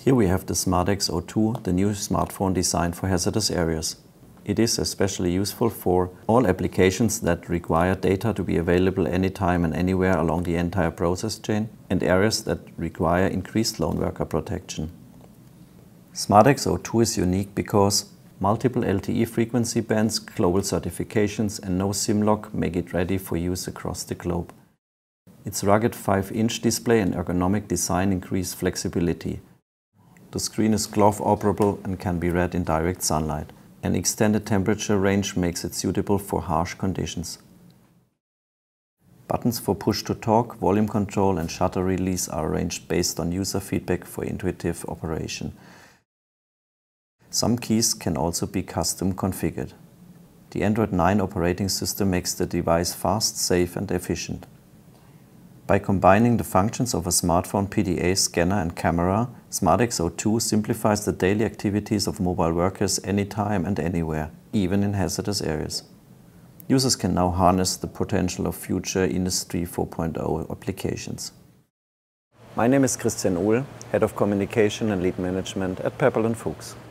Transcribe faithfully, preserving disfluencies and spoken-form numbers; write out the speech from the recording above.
Here we have the SmartX O two, the new smartphone designed for hazardous areas. It is especially useful for all applications that require data to be available anytime and anywhere along the entire process chain, and areas that require increased lone worker protection. SmartX O two is unique because multiple L T E frequency bands, global certifications and no SIM lock make it ready for use across the globe. Its rugged five inch display and ergonomic design increase flexibility. The screen is glove operable and can be read in direct sunlight. An extended temperature range makes it suitable for harsh conditions. Buttons for push-to-talk, volume control and shutter release are arranged based on user feedback for intuitive operation. Some keys can also be custom configured. The Android nine operating system makes the device fast, safe and efficient. By combining the functions of a smartphone P D A scanner and camera, SmartX O two simplifies the daily activities of mobile workers anytime and anywhere, even in hazardous areas. Users can now harness the potential of future Industry four point oh applications. My name is Christian Uhl, Head of Communication and Lead Management at Pepperl and Fuchs.